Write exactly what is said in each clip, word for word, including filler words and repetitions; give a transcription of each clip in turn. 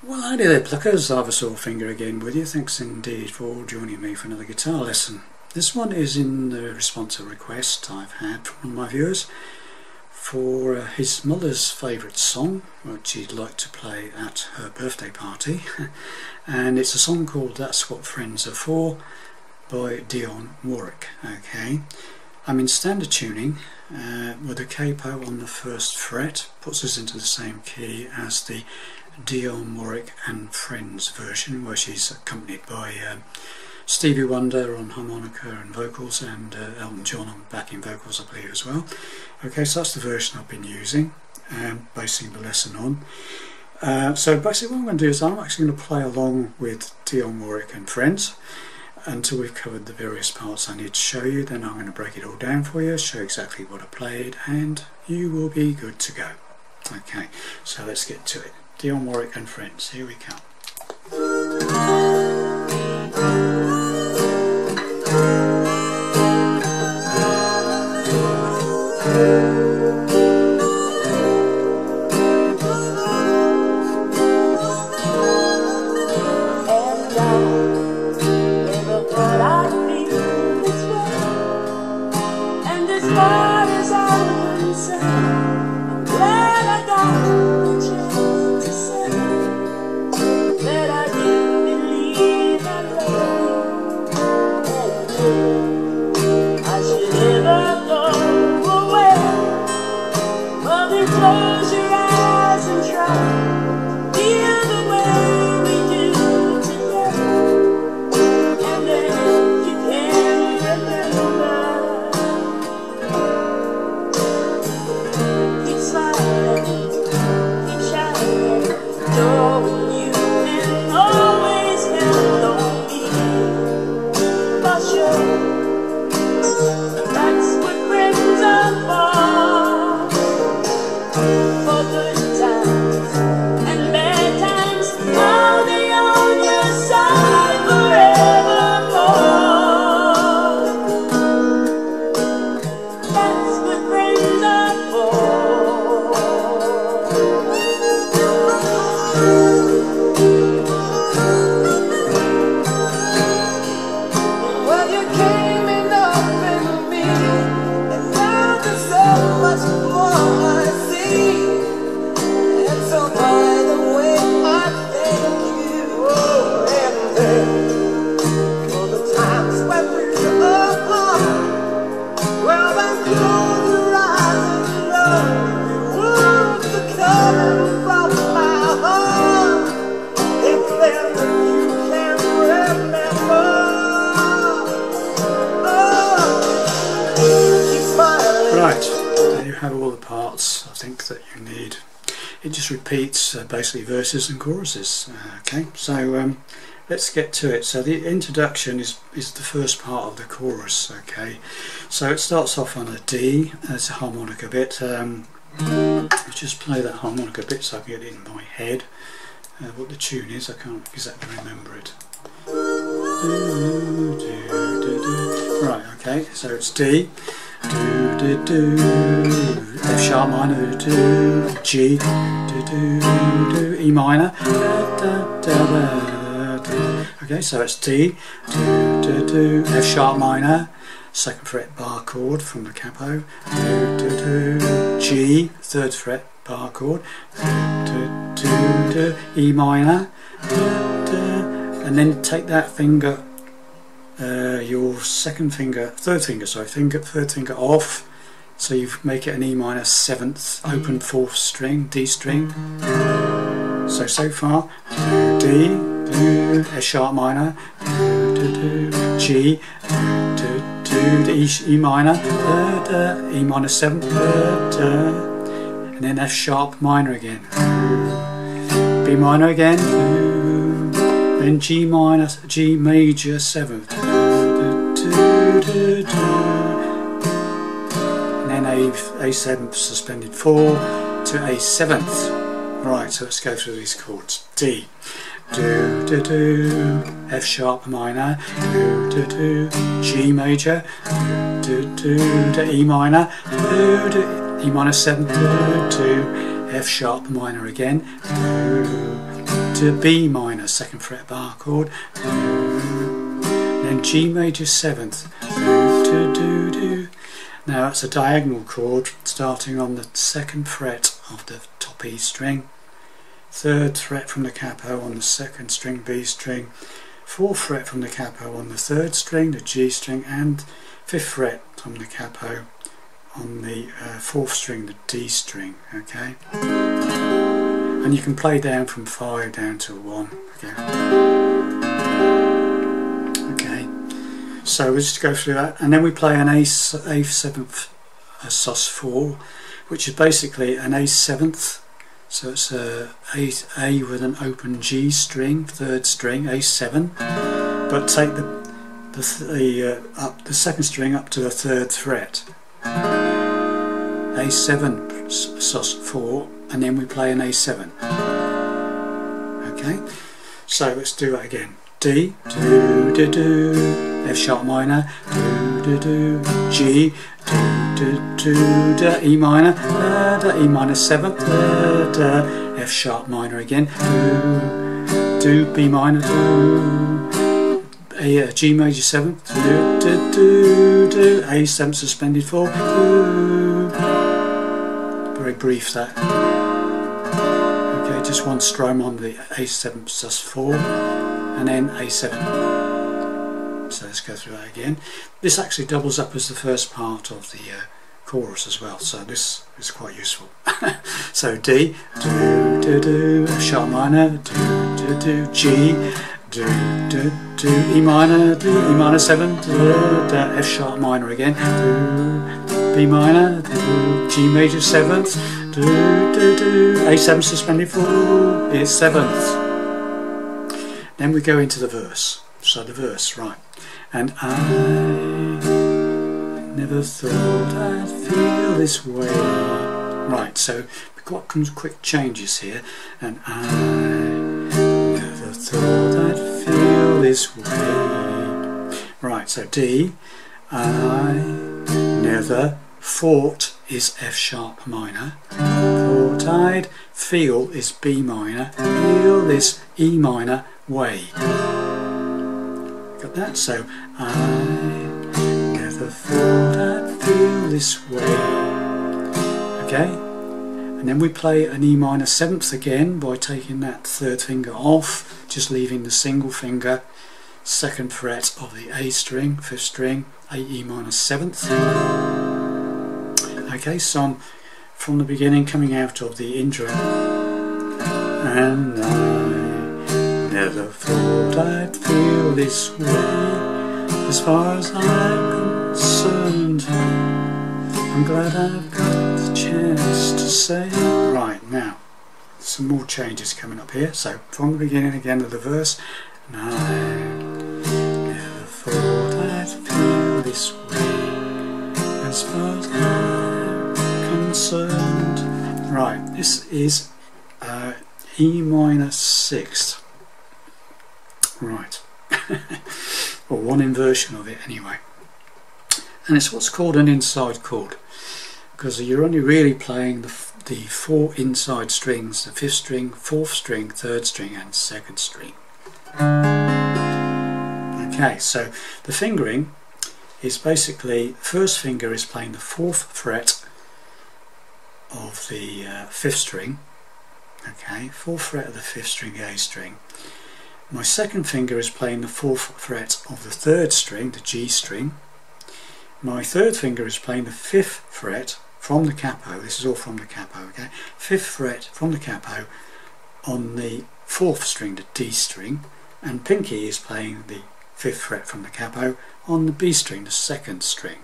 Well, howdy there pluckers, Ivor Sorefinger again with you. Thanks indeed for joining me for another guitar lesson. This one is in the response to a request I've had from one of my viewers for uh, his mother's favourite song, which he'd like to play at her birthday party. And it's a song called That's What Friends Are For by Dionne Warwick. Okay, I'm in standard tuning uh, with a capo on the first fret, puts us into the same key as the Dionne Warwick and Friends version, where she's accompanied by um, Stevie Wonder on harmonica and vocals, and uh, Elton John on backing vocals, I believe, as well. Okay, so that's the version I've been using, um, basing the lesson on. Uh, so basically what I'm going to do is I'm actually going to play along with Dionne Warwick and Friends until we've covered the various parts I need to show you. Then I'm going to break it all down for you, show exactly what I played, and you will be good to go. Okay, so let's get to it. Dionne Warwick and Friends, here we come. Close your eyes and try, feel the way we do together, and then you can remember. Keep smiling, keep shining, knowing you can always count on me. For sure, that's what friends are for. For good times and bad times, I'll be on your side forevermore. That's what friends are for. Well, you came in up in me, and now there's so much more. So by the way, I thank you, oh, and then for the times when we're apart. Well, then close your eyes and know the words are coming from my heart, and then you can remember. Oh, keep smiling. Right, there you have all the parts I think that you need. It just repeats uh, basically verses and choruses. Uh, okay, so um, let's get to it. So the introduction is, is the first part of the chorus. Okay, so it starts off on a D as a harmonica bit. Um, let's just play that harmonica bit so I can get it in my head. Uh, what the tune is, I can't exactly remember it. Do, do, do, do. Right, okay, so it's D. Do, do, do, F sharp minor, do, do, G, do, do, do, E minor, da, da, da, da, da. Okay, so it's D, do, do, do, F sharp minor, second fret bar chord from the capo, do, do, do, G, third fret bar chord, do, do, do, do, E minor, da, da, and then take that finger, Uh, your second finger, third finger, sorry, finger, third finger off, so you make it an E minor seventh, open fourth string, D string. So so far, D, do, F sharp minor, do, do, do, G, do, do, do, E, E minor, da, da, E minor seventh, da, da, and then F sharp minor again, B minor again, then G minor, G major seventh, and then A, A seventh suspended four to A seventh. Right, so let's go through these chords. D, do, do, do, F sharp minor, do, do, do, G major, do, do, do, E minor, do, do, E minor seventh, do, do, F sharp minor again, do, to B minor, second fret bar chord, then G major seventh, do, do, do. Now it's a diagonal chord starting on the second fret of the top E string, third fret from the capo on the second string B string, fourth fret from the capo on the third string, the G string, and fifth fret from the capo on the uh, fourth string, the D string. Okay, and you can play down from five down to one. Okay, okay. So we'll just go through that, and then we play an A A seventh a sus four, which is basically an A seventh. So it's a, a A with an open G string, third string, A seven, but take the the, the uh, up the second string up to the third fret. A seven sus four, and then we play an A seven. Okay, so let's do that again. D, do, do, do, F sharp minor, do, do, do, G, do, do, do, da, E minor, da, da, E minor seventh, da, da, F sharp minor again, do, do, B minor, do, A, uh, G major seventh, do, do, do, do, A seventh suspended four, do, very brief that. Okay, just one strum on the A seven sus four, and then A seven. So let's go through that again. This actually doubles up as the first part of the uh, chorus as well, so this is quite useful. So D, do, do, do, F sharp minor, do, do, do, G, do, do, do, E minor, do, E minor seven, do, do, F sharp minor again, do, B minor, do, G major seventh, do, do, do, A seven suspended four, it's seventh. Then we go into the verse. So the verse, right. And I never thought I'd feel this way. Right, so we've got some quick changes here. And I never thought I'd feel this way. Right, so D, I never thought is F sharp minor. Thought I'd feel is B minor. Feel this E minor way. Got that? So I never thought I'd feel this way. Okay, and then we play an E minor seventh again by taking that third finger off, just leaving the single finger, second fret of the A string, fifth string, A E minor seventh. Okay, so I'm from the beginning, coming out of the intro. And I never thought I'd feel this way. As far as I'm concerned, I'm glad I've got the chance to say. Right, now some more changes coming up here. So from the beginning again of the verse. And I never thought I'd feel this way. As far as I'm concerned. Right, this is uh, E minor sixth. Right, or one inversion of it anyway, and it's what's called an inside chord, because you're only really playing the, the four inside strings, the fifth string, fourth string, third string and second string. Okay, so the fingering is basically, first finger is playing the fourth fret of the uh, fifth string, okay, fourth fret of the fifth string, A string. My second finger is playing the fourth fret of the third string, the G string. My third finger is playing the fifth fret from the capo, this is all from the capo, okay, fifth fret from the capo on the fourth string, the D string, and pinky is playing the fifth fret from the capo on the B string, the second string.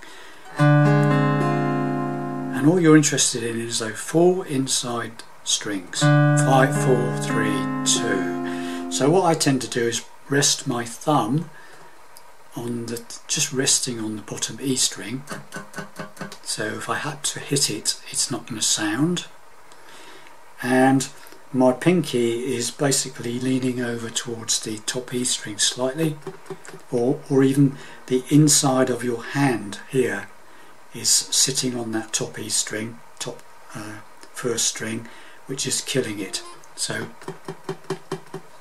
And all you're interested in is those four inside strings, five, four, three, two. So what I tend to do is rest my thumb on the, just resting on the bottom E string. So if I had to hit it, it's not going to sound. And my pinky is basically leaning over towards the top E string slightly, or, or even the inside of your hand here is sitting on that top E string, top uh, first string, which is killing it. So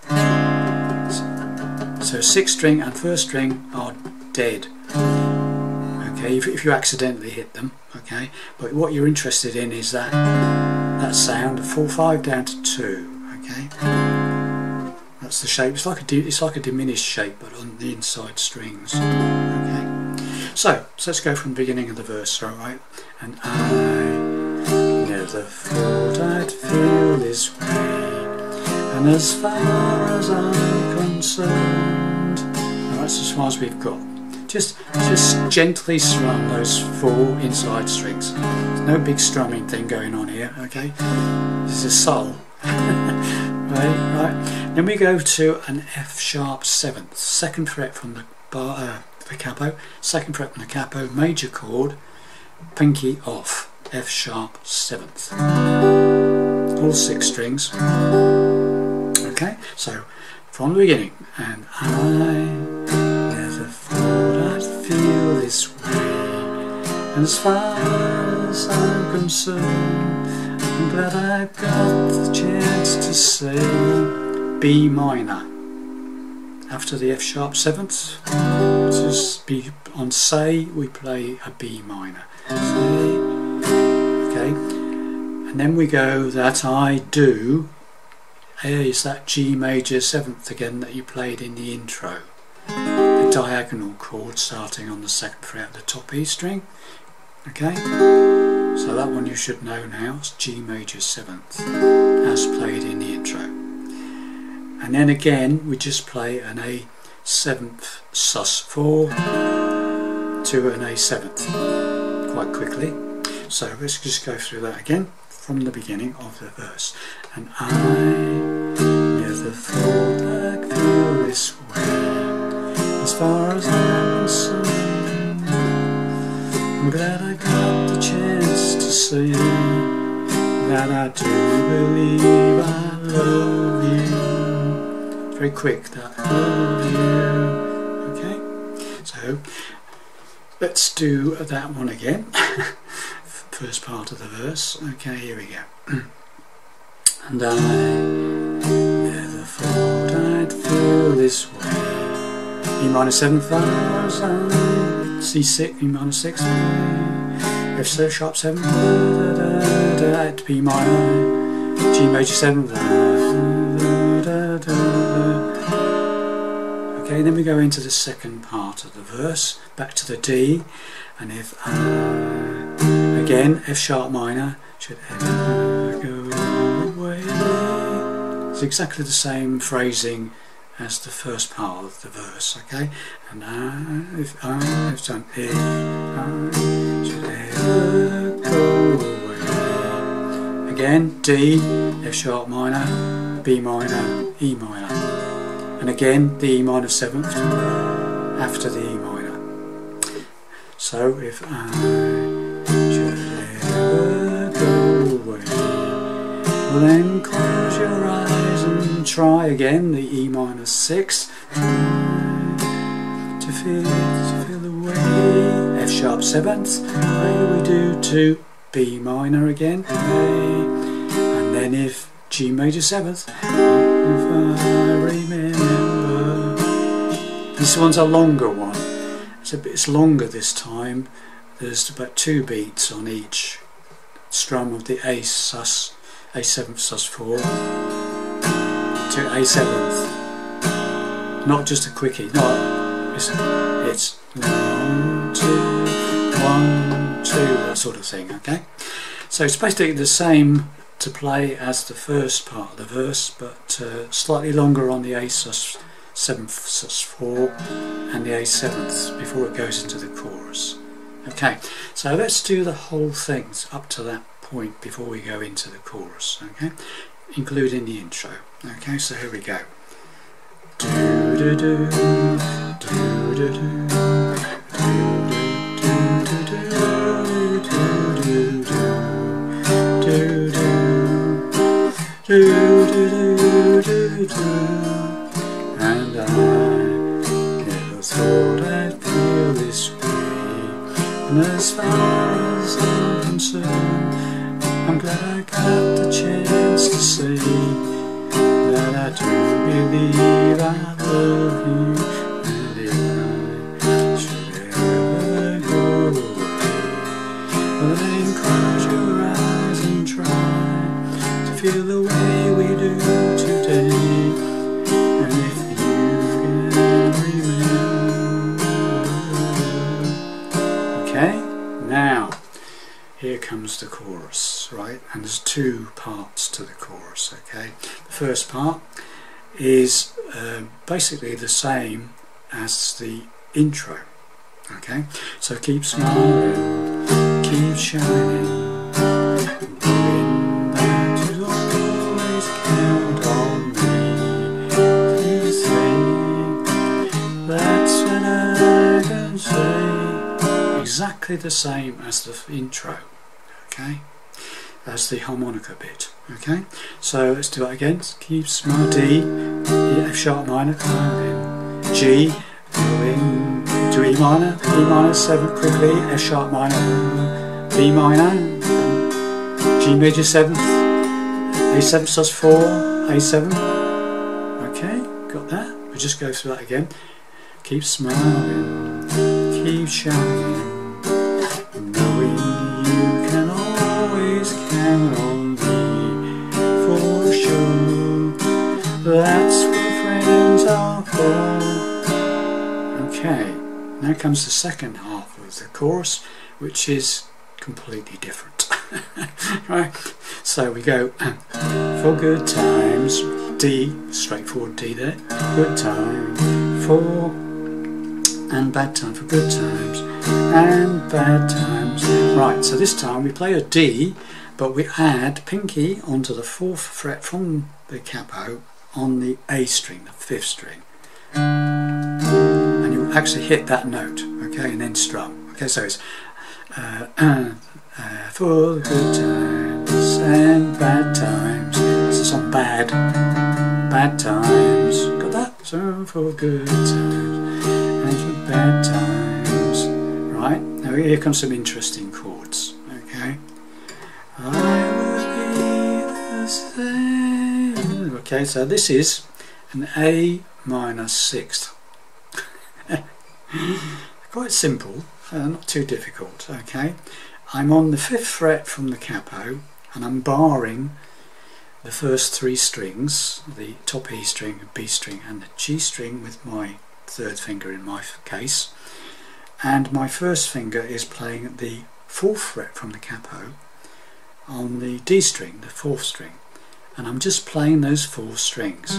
So sixth string and first string are dead. Okay, if, if you accidentally hit them. Okay, but what you're interested in is that that sound, four five down to two. Okay, that's the shape. It's like a it's like a diminished shape, but on the inside strings. Okay, so, so let's go from the beginning of the verse. All right, and I never thought I'd feel this way, and as far as I'm concerned, all right, that's as far as we've got. Just, just gently strum those four inside strings. There's no big strumming thing going on here. Okay, this is subtle. right, right. Then we go to an F sharp seventh, second fret from the bar, uh, the capo, second fret from the capo, major chord, pinky off, F sharp seventh. All six strings. Okay, so from the beginning, and I never thought I'd feel this way, and as far as I'm concerned, I'm glad I've got the chance to say B minor after the F sharp seventh. Just be on say we play a B minor. Say, okay, and then we go that I do. Is that G major seventh again that you played in the intro? The diagonal chord starting on the second fret of the top E string. Okay, so that one you should know now. It's G major seventh, as played in the intro. And then again we just play an A seventh sus four to an A seventh quite quickly. So let's just go through that again from the beginning of the verse. And I never thought I'd feel this way, as far as I'm concerned. I'm glad I got the chance to say that I do believe I love you. Very quick, that I love you. Okay, so let's do that one again. First part of the verse. Okay, here we go. And I never thought I'd feel this way. E minor seven five, C six, E minor six, F sharp seven, da, da, da, da, B minor, G major seven, da, da, da, da. Okay, then we go into the second part of the verse, back to the D, and if I, again, F sharp minor, should ever go away. It's exactly the same phrasing as the first part of the verse, okay? And I, if I have done, if I should ever go away. Again, D, F sharp minor, B minor, E minor. And again, the E minor seventh after the E minor. So if I should ever go away, well then close your eyes and try again the E minor six to feel, to feel the way. F sharp seventh, way we do to B minor again, and then if G major seventh, if I remember. This one's a longer one. It's a bit it's longer this time. There's about two beats on each strum of the A sus, A seventh sus four to A seventh. Not just a quickie. No, it's it's one two one two that sort of thing. Okay, so it's basically the same to play as the first part of the verse, but uh, slightly longer on the A sus seventh sus four and the A seventh before it goes into the chorus. Okay, so let's do the whole thing up to that point before we go into the chorus, okay, including the intro. Okay, so here we go. Do do do do do do. Do, do, do, do, do. And I never thought I'd feel this way, and as far as I'm concerned, I'm glad I got the chance to say that I do believe I love you. the chorus, right? And there's two parts to the chorus, okay? The first part is uh, basically the same as the intro, okay? So keep smiling, keep shining, knowing that you'll always count on me. You say, that's what I can say. Exactly the same as the intro, okay? As the harmonica bit, okay? So let's do it again. Keep smiling, D, F sharp minor, climbing, G, going to E minor, E minor seven quickly, F sharp minor, B minor, G major seventh, A seven sus four, A seven. Okay, got that? We'll just go through that again. Keep smiling, keep shining, knowing you can always count on me for sure. That's what friends are for. Okay, now comes the second half of the chorus, which is completely different. Right, so we go for good times, D, straightforward D there, good time, for and bad time, for good times and bad times. Right, so this time we play a D, but we add pinky onto the fourth fret from the capo on the A string, the fifth string, and you actually hit that note, okay, and then strum. Okay, so it's uh, uh, uh, for the good times and bad times. This is on bad, bad times. Got that? So for good times and for bad times. Right, now here comes some interesting chords. Okay, I will be the same. Okay, so this is an A minor sixth. Quite simple, uh, not too difficult. Okay, I'm on the fifth fret from the capo and I'm barring the first three strings, the top E string, B string and the G string with my third finger in my case, and my first finger is playing the fourth fret from the capo on the D string, the fourth string, and I'm just playing those four strings.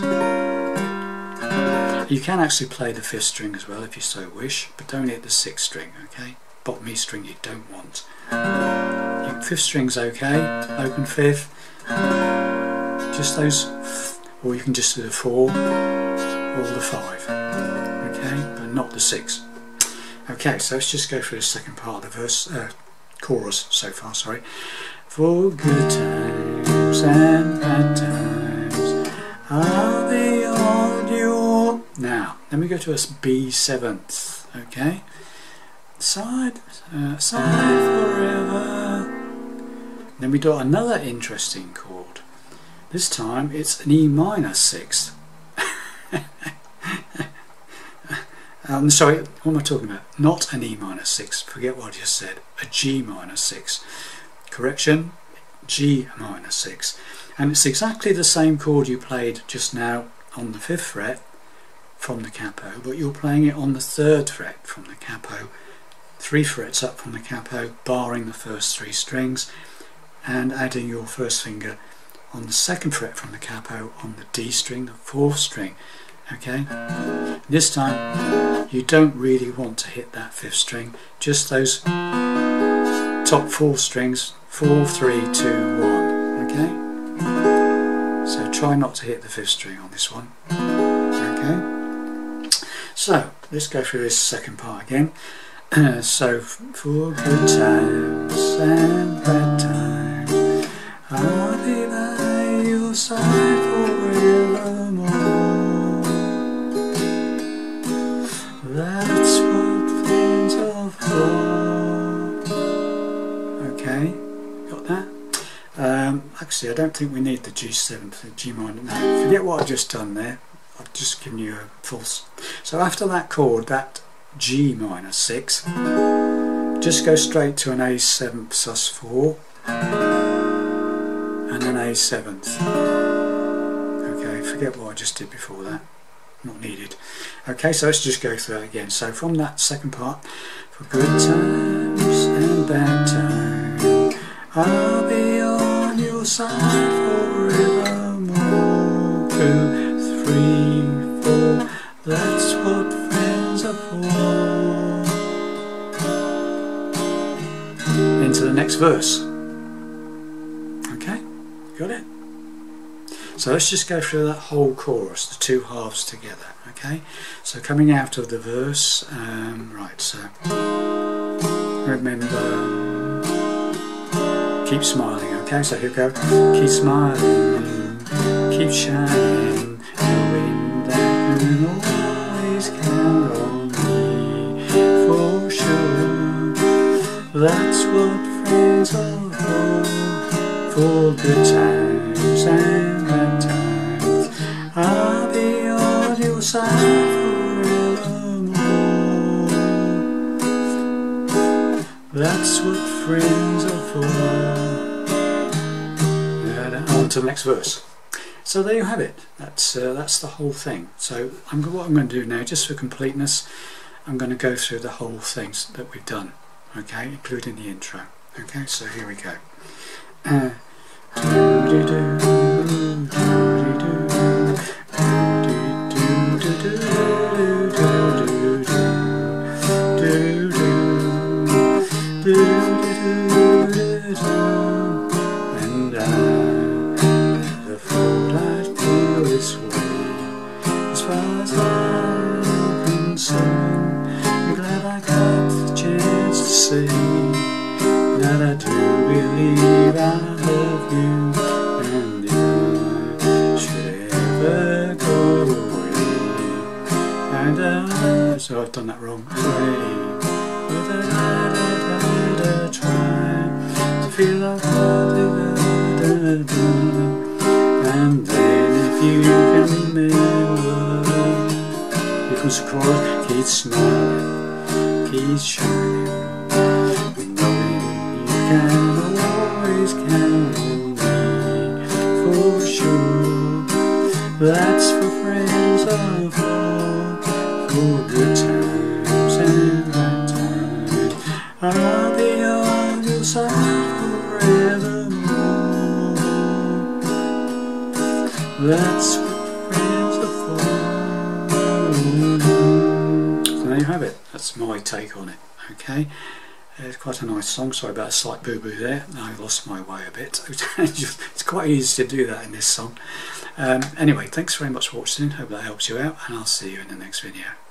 You can actually play the fifth string as well if you so wish, but don't hit the sixth string, okay? Bottom E string you don't want. Your fifth string's okay, open fifth, just those, or you can just do the four or the five, okay, but not the six. Okay, so let's just go through the second part of the verse, uh, chorus so far, sorry. For good times and bad times, I'll be on your... Now, let me go to a B seventh, okay? Side, uh, side forever. Then we do another interesting chord. This time it's an E minor sixth. um, sorry, what am I talking about? Not an E minor sixth. Forget what I just said. A G minor sixth. Correction, G minor sixth. And it's exactly the same chord you played just now on the fifth fret from the capo, but you're playing it on the third fret from the capo, three frets up from the capo, barring the first three strings, and adding your first finger on the second fret from the capo on the D string, the fourth string. Okay, this time you don't really want to hit that fifth string, just those top four strings, four, three, two, one. Okay, so try not to hit the fifth string on this one. Okay, so let's go through this second part again. So for good times and bad times, I'll be by your side forevermore. That's what friends are for. Okay, got that? Um, actually, I don't think we need the G seventh, the G minor. No, forget what I've just done there. I've just given you a false. So after that chord, that G minor six, just go straight to an A seventh sus four and an A seventh. Okay, forget what I just did before that, not needed. Okay, so let's just go through that again. So from that second part, for good times and bad times, I'll be on your side forevermore. Two, three, four, that's what friends are for. Into the next verse. Okay, got it? So let's just go through that whole chorus, the two halves together. Okay, so coming out of the verse, um, right, so remember, keep smiling. Okay, so here we go. Keep smiling, keep shining, knowing that you can always count on me for sure. That's what friends are for, for good times and bad times. I'll be on your side forevermore. That's what friends are for. And on to the next verse. So there you have it. That's uh, that's the whole thing. So I'm what I'm going to do now, just for completeness, I'm going to go through the whole things that we've done. Okay, including the intro. Okay, so here we go. Uh, and I never thought I'd feel this way. As far as I'm concerned, I'm glad I got the chance to say that I do believe I love you, and if I should ever go away, and I, so I've done that wrong, away, but I, I, I, I try to feel like I did, and then if you can remember, because of course, keep smiling, keep shining, knowing you can always count on me for sure. That's what friends are for, for good times and bad times. I'll be on your side forevermore. That's what friends are for. So there you have it. That's my take on it. Okay. It's quite a nice song. Sorry about a slight boo-boo there. I lost my way a bit. It's quite easy to do that in this song. Um, anyway, thanks very much for watching. Hope that helps you out, and I'll see you in the next video.